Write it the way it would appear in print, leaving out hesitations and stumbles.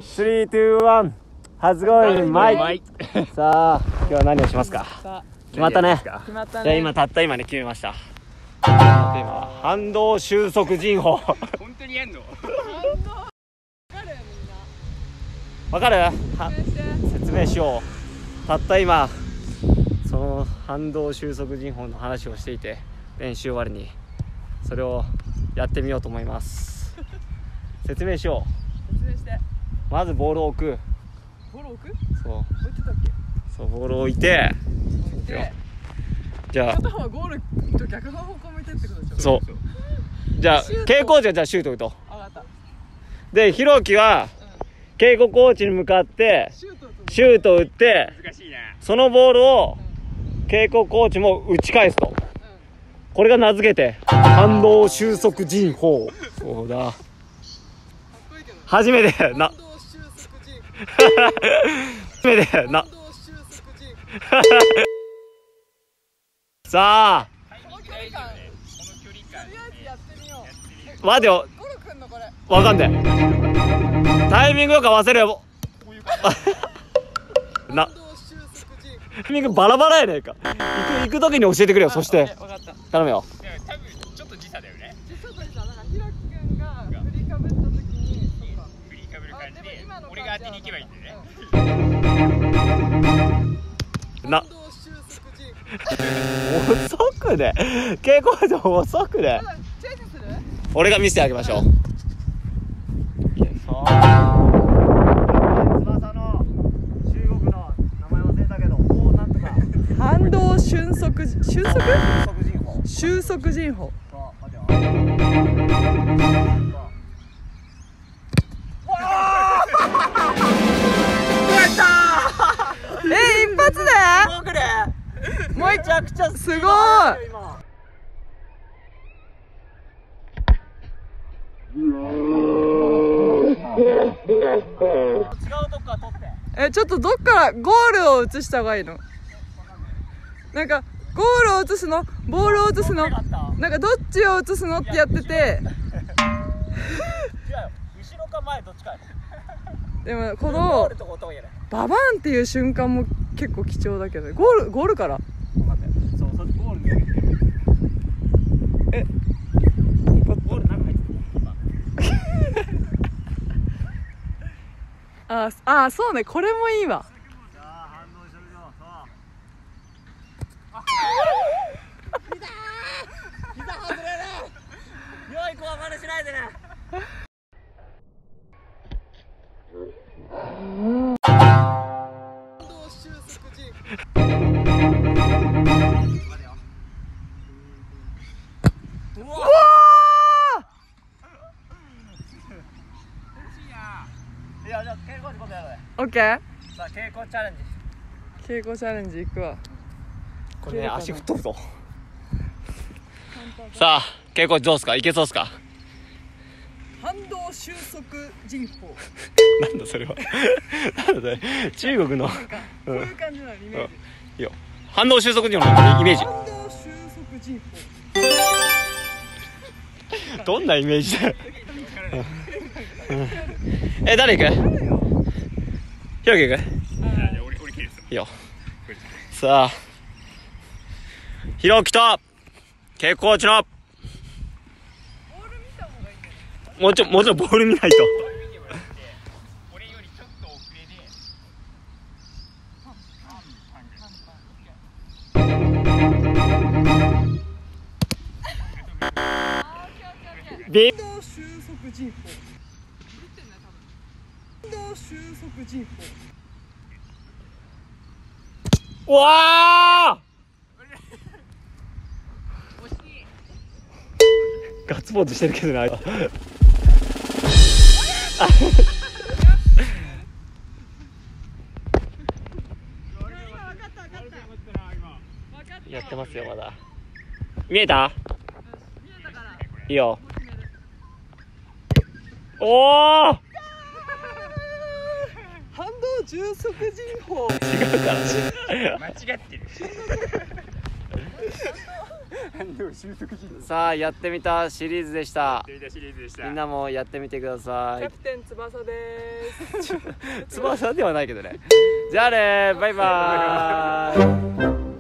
3、2、1、初ゴールマイ。さあ、今日は何をしますか。決まったね。 決まったじゃあね。 今たった今ね決めました。テーマは反動収束人法。 本当にやんの？ わかる？ 説説明しよう。たった今その反動収束人法の話をしていて、練習終わりにそれをやってみようと思います。説明しよ明して。 う。まずボールを置く。 ボール置く？ そう置いてたっけ？ そう、ボールを置いて、 置いて。 じゃあ片方はゴールと逆の方向向いてってことでしょ？ そうじゃあ稽古地はじゃあシュート打とう。 あ、わかった。 で、ひろきは稽古コーチに向かってシュートシュートを打って、 難しいな。 そのボールを稽古コーチも打ち返すと。これが名付けて反動収束人法。そうだ、初めてな初めてなさあこの距離感、とりあえずやってみよう。 待てよ、 ゴルくんのこれ。 わかんねえ。タイミングよく合わせるよ。な、タイミングバラバラやねえか。行く時に教えてくれよ。そしてわかった。 頼むよ。 多分ちょっと時差だよね。 ちょっとさ、なんかひろきくんが振りかぶった時に、そっか。 振りかぶる感じで俺が当てに行けばいいんだよね。 な、遅くね。稽古場遅くね。 チェイスする？ 俺が見せてあげましょう。翼の中国の名前忘れたけど、もうなんとか反動収束収束人法。 収束人法。 そう待てよ。 一発で？ 僕ね、 もうめちゃくちゃすごい。 違うとこから取って。 ちょっとどっからゴールを映した方がいいの？なんかゴールを映すの？ボールを映すの？なんかどっちを映すのってやってて。 違うよ、後ろか前どっちかよ。 でもこゴのールとこ音を入れない。 ババンっていう瞬間も結構貴重だけど、ゴールからそう、そっちゴールに上げて。ゴール中入ってあ、そうね、これもいいわ。 じゃあ反応してみよう。膝外れる。良い子は真似しないでね。いや、じゃあ稽古時今度やろうよ。 オッケー。 さあ稽古チャレンジ。 稽古チャレンジ行くわ。 これね、足吹っ飛ぶぞ。さあ稽古どうすか、いけそうっすか。 反動収束人法。 なんだそれは。なんだそれ、中国のこういう感じのイメージ。 いいよ、反動収束時のイメージ。 反動収束人法。 どんなイメージだよ。誰行く？ひろき行く？ 俺切るっす。 いいよ。さあひろきと稽古コーチのもちろんボール見ないと。 俺よりちょっと遅れで。 ビ反動収束人法。反動収束人法。 わー、ガッツポーズしてるけどな。やってますよまだ。見えた？いいよ。おお。 反動収束人法。 違うから。 間違ってる。 さあやってみたシリーズでした。 シリーズでしたみんなもやってみてくださいキャプ。テン翼です翼ではないけどね。じゃあねバイバーイ。